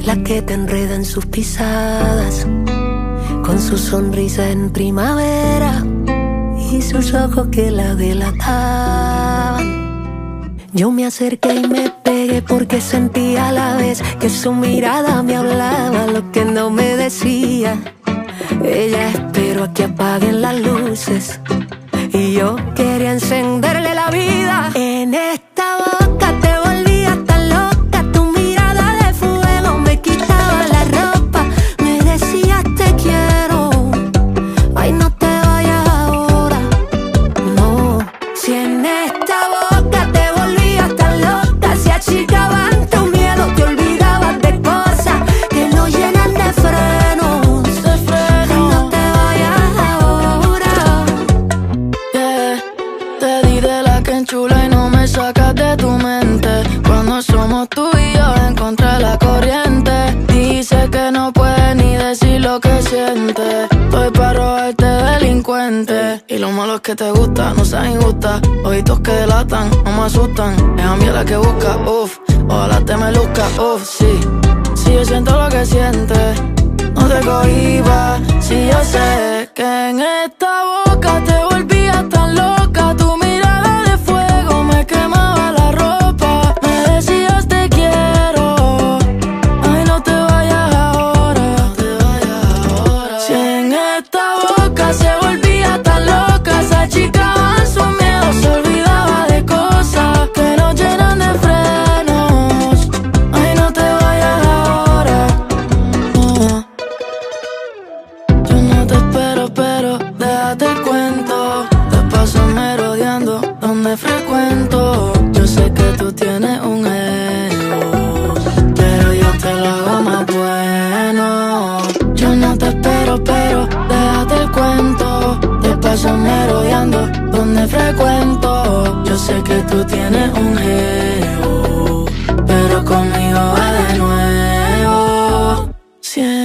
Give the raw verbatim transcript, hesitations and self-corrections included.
la que te enreda en sus pisadas, con su sonrisa en primavera y sus ojos que la delataban. Yo me acerqué y me pegué porque sentía a la vez que su mirada me hablaba lo que no me decía. Ella esperó a que apaguen las luces y yo quería encenderle la vida. En esta boca te volvías tan loca, tu mirada de fuego me quitaba la ropa, me decías te quiero, ay no te vayas ahora, no. Si en esta boca te volvías tan loca, se achicaban tus miedos, te olvidabas de cosas que no llenan de frenos, de frenos. Ay, no te vayas ahora, yeah. Te di de la que enchula y no me sacas de tu mente. Cuando somos tú y yo encontré la corriente. Dice que no puedes ni decir lo que sientes. Estoy pa' robarte delincuente. Y lo malo es que te gusta, no seas injusta. Ojitos que delatan, no me asustan. Es a mí la que busca, uff. Ojalá te me luzca, uff, sí. Si yo siento lo que sientes, no te cohibas. Si yo sé que en esta boca te volvías tan loca, tu mirada de fuego me quemaba la ropa, me decías te quiero, ay no te vayas ahora, no te vayas ahora. Si en esta boca se volvía tan loca, se achicaban sus miedos, se olvidaba de cosas que nos llenan de frenos, ay no te vayas ahora, oh. Yo no te espero, pero déjate el cuento. Te paso merodeando donde frecuento. Yo sé que tú tienes un ego, pero yo te lo hago más bueno. Yo no te espero, pero déjate el cuento. Te paso merodeando donde frecuento. Yo sé que tú tienes un ego, pero conmigo va de nuevo. Siempre